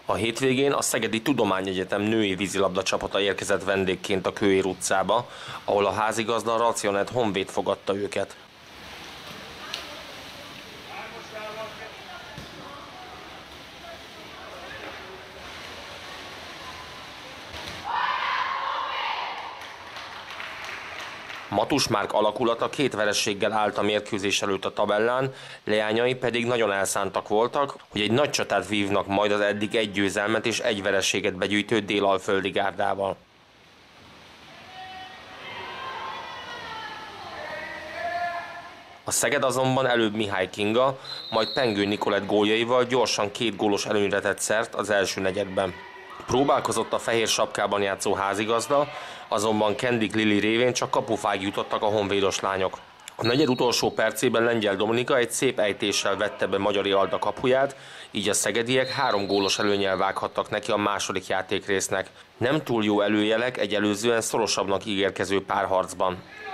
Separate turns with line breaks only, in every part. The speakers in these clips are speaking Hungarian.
A hétvégén a Szegedi Tudományegyetem női vízilabda csapata érkezett vendégként a Kőér utcába, ahol a házigazda Racionet Honvéd fogadta őket. Matus Márk alakulata 2 vereséggel állt a mérkőzés előtt a tabellán, leányai pedig nagyon elszántak voltak, hogy egy nagy csatát vívnak majd az eddig 1 győzelmet és 1 vereséget begyűjtő Dél-Alföldi gárdával. A Szeged azonban előbb Mihály Kinga, majd Pengő Nikolett góljaival gyorsan 2 gólos előnyre tett szert az első negyedben. Próbálkozott a fehér sapkában játszó házigazda, azonban Kendik Lili révén csak kapufáig jutottak a honvédos lányok. A negyed utolsó percében Lengyel Dominika egy szép ejtéssel vette be Magyari Alda kapuját, így a szegediek 3 gólos előnnyel vághattak neki a második játékrésznek. Nem túl jó előjelek egy előzően szorosabbnak ígérkező párharcban.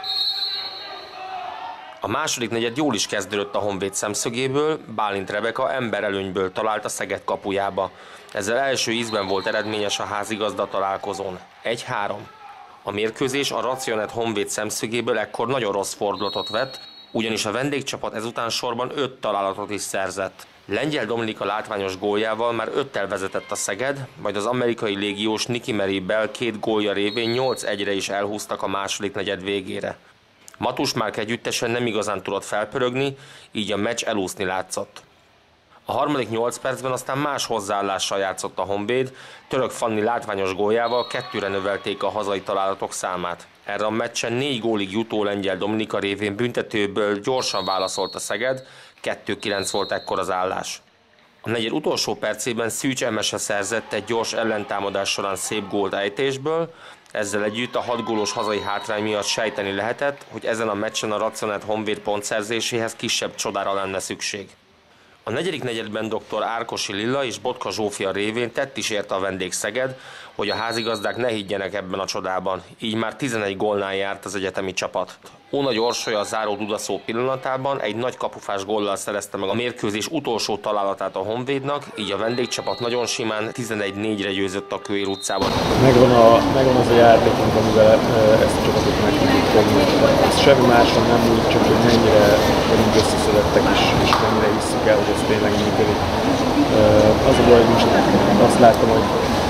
A második negyed jól is kezdődött a Honvéd szemszögéből, Bálint Rebeka emberelőnyből talált a Szeged kapujába. Ezzel első ízben volt eredményes a házigazda találkozón. 1-3. A mérkőzés a Racionet Honvéd szemszögéből ekkor nagyon rossz fordulatot vett, ugyanis a vendégcsapat ezután sorban 5 találatot is szerzett. Lengyel Dominika látványos góljával már 5-tel vezetett a Szeged, majd az amerikai légiós Nikki Meribel 2 gólja révén 8-1-re is elhúztak a második negyed végére. Matus Márk együttesen nem igazán tudott felpörögni, így a meccs elúszni látszott. A harmadik 8 percben aztán más hozzáállással játszott a Honvéd, Török Fanni látványos góljával 2-re növelték a hazai találatok számát. Erre a meccsen 4 gólig jutó Lengyel Dominika révén büntetőből gyorsan válaszolt a Szeged, 2-9 volt ekkor az állás. A negyed utolsó percében Szűcs Emese szerzett egy gyors ellentámadás során szép gólt ejtésből, ezzel együtt a 6 gólos hazai hátrány miatt sejteni lehetett, hogy ezen a meccsen a Racionet Honvéd pontszerzéséhez kisebb csodára lenne szükség. A negyedik negyedben dr. Árkosi Lilla és Botka Zsófia révén tett is érte a vendég Szeged, hogy a házigazdák ne higgyenek ebben a csodában, így már 11 gólnál járt az egyetemi csapat. Nagy Orsolya a záró dudaszó pillanatában egy nagy kapufás góllal szerezte meg a mérkőzés utolsó találatát a Honvédnak, így a vendégcsapat nagyon simán 11-4-re győzött a Kőér utcában.
Megvan az a játékunk, amivel ezt a csapatot meg tudjuk fogni. Ez semmi máson nem úgy, csak hogy mennyire vagyunk összeszedettek és mennyire hisszük el, hogy ez tényleg működik. Az a baj, hogy most azt láttam, hogy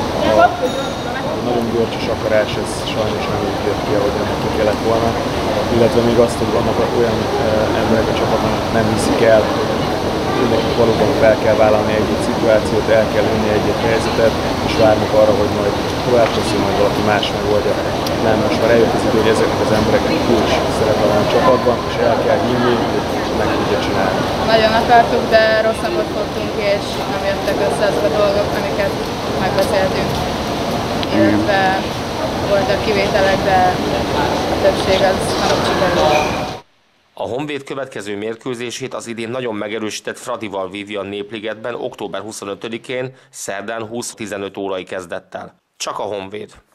a nagyon görcsös akarás, ez sajnos nem úgy jött ki, ahogy neki kellett volna. Illetve még azt, hogy vannak olyan emberek a csapatban, nem hiszik el, hogy mindenki valóban fel kell vállalni egy-egy szituációt, el kell önni egy-egy helyzetet, és várnak arra, hogy majd tovább teszi, majd valaki más megoldja. Nem, most már eljött az idő, hogy ezeknek az embereknek kulcs szerepe van a csapatban, és el kell hinni, hogy meg tudja csinálni.
Nagyon akartuk, de rossz napot fogtunk, és nem jöttek össze azok a dolgok, amiket megbeszéltünk. Illetve voltak kivételek, de a többség az nem sikerült.
A Honvéd következő mérkőzését az idén nagyon megerősített Fradival vívja a Népligetben október 25-én, szerdán 20-15 órai kezdettel. Csak a Honvéd.